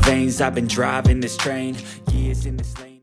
veins. I've been driving this train, years in this lane.